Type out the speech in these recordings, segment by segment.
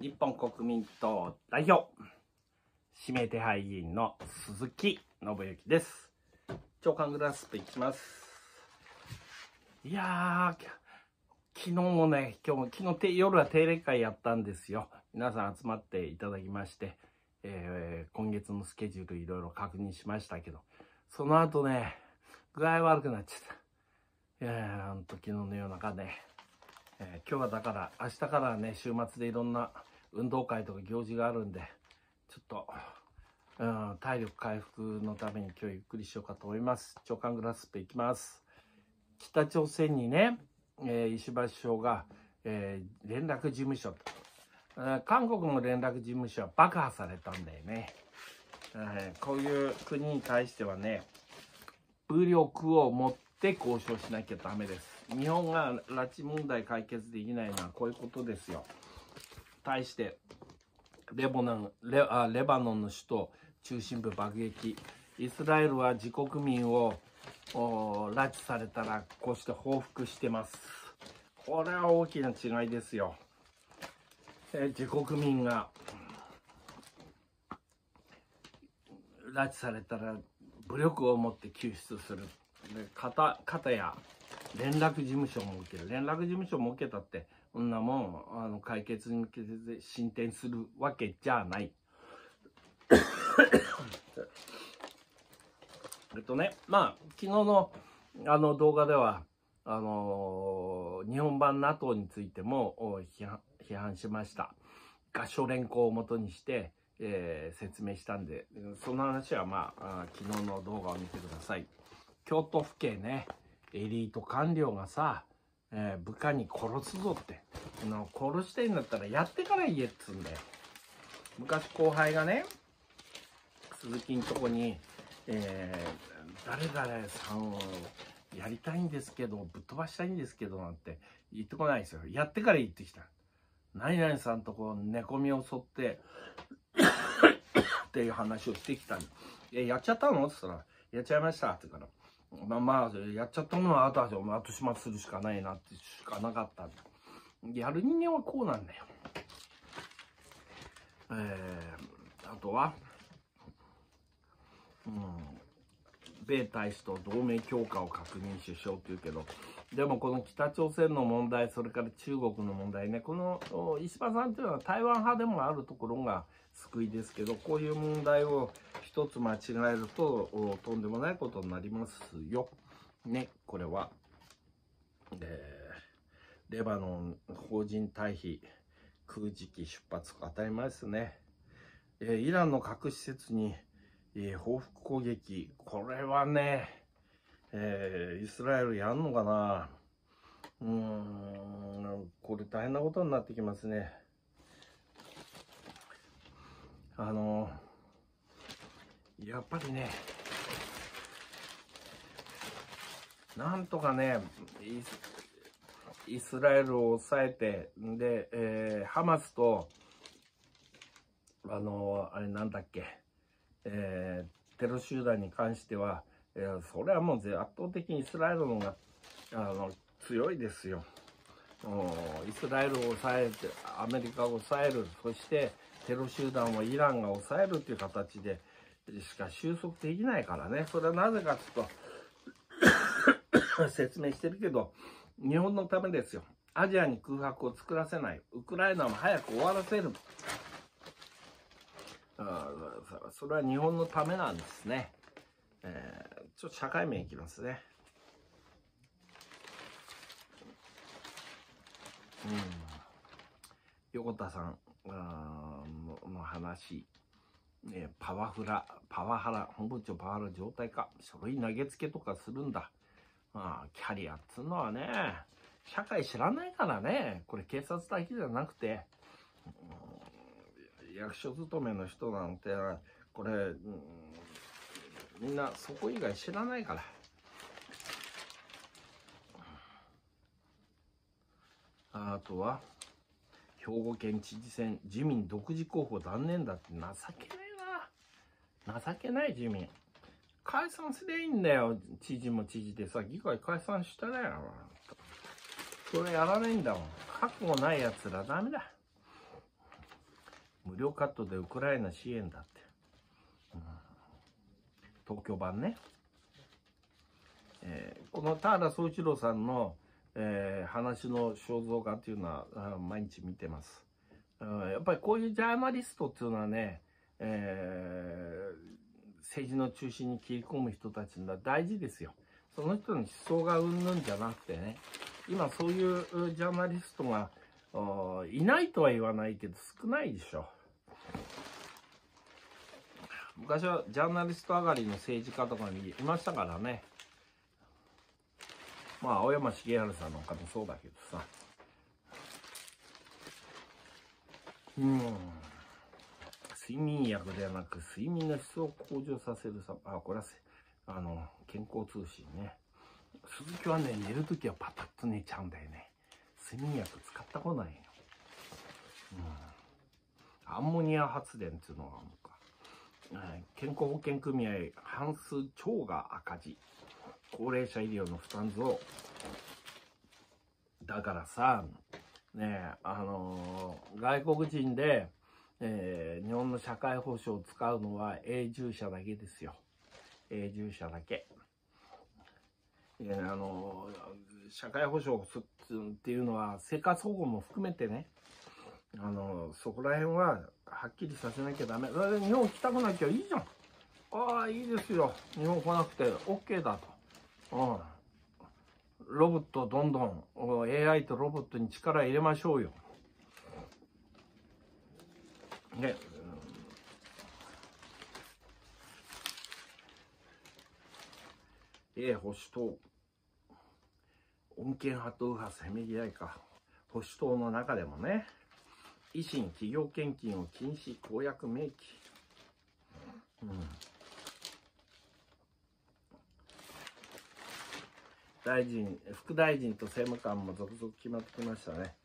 日本国民党代表、指名手配議員の鈴木信之です。長官グラスプいきます。いやー、昨日もね、昨日夜は定例会やったんですよ。皆さん集まっていただきまして、今月のスケジュールいろいろ確認しましたけど、その後ね、具合悪くなっちゃった。昨日の夜中ね、今日はだから明日からね、週末でいろんな運動会とか行事があるんで、ちょっと、体力回復のために今日ゆっくりしようかと思います。長官グラスプいきます。北朝鮮にね、石破首相が、連絡事務所、韓国の連絡事務所は爆破されたんだよね。こういう国に対してはね、武力を持って交渉しなきゃダメです。日本が拉致問題解決できないのはこういうことですよ。対してレバノンの首都中心部爆撃。イスラエルは自国民を拉致されたらこうして報復してます。これは大きな違いですよ。自国民が拉致されたら武力を持って救出する。片や連絡事務所を設ける。連絡事務所を設けたってそんなもん解決に向けて進展するわけじゃない。まあ昨日の動画では日本版 NATO についても批判しました。合唱連行をもとにして、説明したんで、その話はまあ昨日の動画を見てください。京都府警ね、エリート官僚がさ、部下に殺すぞって、殺してんだったらやってから言えっつうんだよ。昔後輩がね、鈴木んとこに、誰々さんをやりたいんですけど、ぶっ飛ばしたいんですけどなんて言ってこないですよ。やってから言ってきた。何々さんとこ寝込みを襲ってっていう話をしてきたんだ。やっちゃったのって言ったら、やっちゃいましたって言うから、まあやっちゃったのは後始末するしかないなってしかなかったんだ。やる人間はこうなんだよ。あとは、米大使と同盟強化を確認首相というけど、でもこの北朝鮮の問題、それから中国の問題ね、この石破さんというのは台湾派でもあるところが救いですけど、こういう問題を一つ間違えるととんでもないことになりますよ。ね、これは、レバノン邦人退避、空時期出発、当たり前ですね。イランの核施設に報復攻撃、これはね、イスラエルやんのかな。これ大変なことになってきますね。やっぱりね、なんとかね、イスラエルを抑えて、で、ハマスと、あれなんだっけ、テロ集団に関しては、それはもう圧倒的にイスラエルの方が強いですよ。イスラエルを抑えて、アメリカを抑える、そしてテロ集団をイランが抑えるという形でしか収束できないからね。それはなぜかというと説明してるけど、日本のためですよ。アジアに空白を作らせない。ウクライナも早く終わらせる。それは日本のためなんですね。ちょっと社会面いきますね。横田さんの話、パワハラ、本部長パワハラ状態か、書類投げつけとかするんだ。キャリアっつうのはね、社会知らないからね。これ警察だけじゃなくて、役所勤めの人なんて、これ、みんなそこ以外知らないから。あとは、兵庫県知事選、自民独自候補断念だって情けないな。情けない自民。解散すりゃいいんだよ。知事も知事でさ、議会解散したらよ。それやらないんだもん。覚悟ないやつらダメだ。 無料カットでウクライナ支援だって。東京版ね。この田原総一郎さんの、話の肖像画っていうのは毎日見てます。やっぱりこういうジャーナリストっていうのはね、政治の中心に切り込む人たちが大事ですよ。その人の思想がうんぬんじゃなくてね、今そういうジャーナリストがいないとは言わないけど少ないでしょ。昔はジャーナリスト上がりの政治家とかにいましたからね。まあ青山茂春さんなんかもそうだけどさ。睡眠薬ではなく睡眠の質を向上させるさ、これは健康通信ね。鈴木はね、寝るときはパタッと寝ちゃうんだよね。睡眠薬使ったことないよ。アンモニア発電っていうのがあるのか。健康保険組合半数超が赤字。高齢者医療の負担増。だからさ、ね外国人で、日本の社会保障を使うのは永住者だけですよ。永住者だけ。社会保障っていうのは生活保護も含めてね、そこら辺ははっきりさせなきゃダメ。日本来たくなきゃいいじゃん。ああ、いいですよ。日本来なくて OK だと。ロボットどんどん AI とロボットに力入れましょうよ。ね。保守党。穏健派と右派せめぎ合いか。保守党の中でもね。維新、企業献金を禁止、公約明記。大臣、副大臣と政務官も続々決まってきましたね。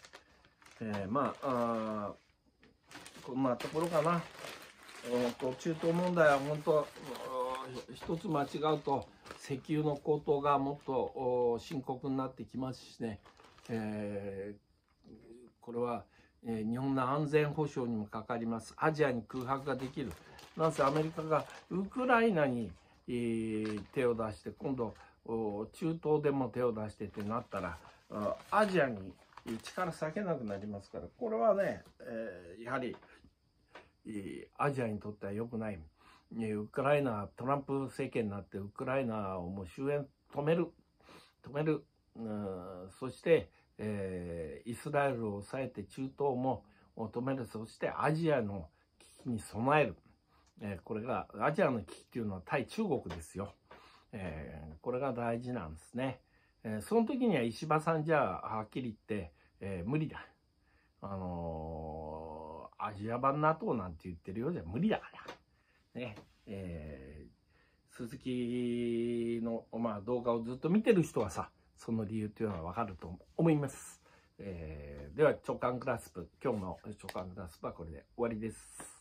こんなところかな。中東問題は本当、一つ間違うと、石油の高騰がもっと深刻になってきますしね。これは、日本の安全保障にもかかります。アジアに空白ができる。なんせアメリカがウクライナに、手を出して、今度、中東でも手を出してってなったら、アジアに力割けなくなりますから、これはね、やはり、アジアにとっては良くない。ウクライナ、トランプ政権になってウクライナをもう終焉止める。そして、イスラエルを抑えて中東も止める。そしてアジアの危機に備える。これが、アジアの危機っていうのは対中国ですよ。これが大事なんですね。その時には石破さんじゃあはっきり言って、無理だ。アジア版 NATO なんて言ってるようじゃ無理だから。ね。鈴木の、動画をずっと見てる人はさ、その理由っていうのはわかると思います。では、長官クラスプ、今日の長官クラスプはこれで終わりです。